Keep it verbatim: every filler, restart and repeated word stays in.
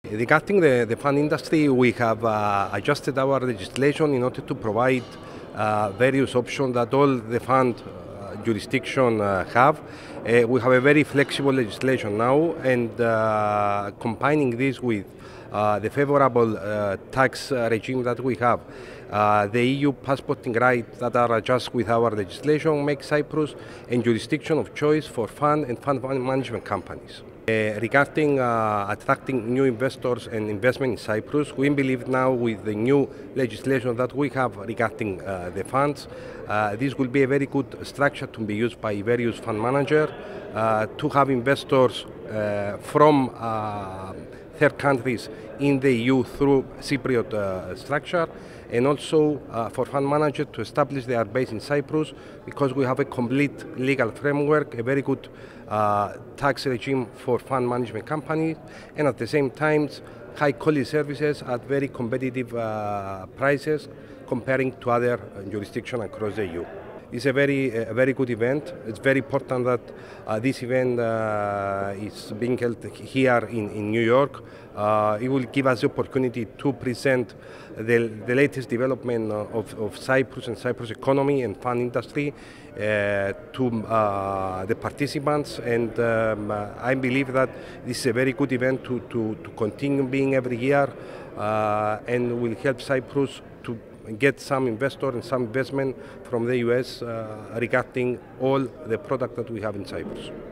Regarding the, the fund industry, we have uh, adjusted our legislation in order to provide uh, various options that all the fund uh, jurisdiction uh, have. Uh, we have a very flexible legislation now, and uh, combining this with uh, the favorable uh, tax regime that we have, uh, the E U passporting rights that are adjusted with our legislation make Cyprus a jurisdiction of choice for fund and fund management companies. Uh, regarding uh, attracting new investors and investment in Cyprus, we believe now with the new legislation that we have regarding uh, the funds, uh, this will be a very good structure to be used by various fund managers uh, to have investors uh, from uh, third countries in the E U through Cypriot uh, structure, and also uh, for fund managers to establish their base in Cyprus, because we have a complete legal framework, a very good uh, tax regime for fund management companies, and at the same time high quality services at very competitive uh, prices comparing to other jurisdictions across the E U. It's a very, a very good event. It's very important that uh, this event uh, is being held here in, in New York. Uh, it will give us the opportunity to present the, the latest development of, of Cyprus and Cyprus economy and fund industry uh, to uh, the participants, and um, uh, I believe that this is a very good event to, to, to continue being every year uh, and will help Cyprus to get some investor and some investment from the U S uh, regarding all the product that we have in Cyprus.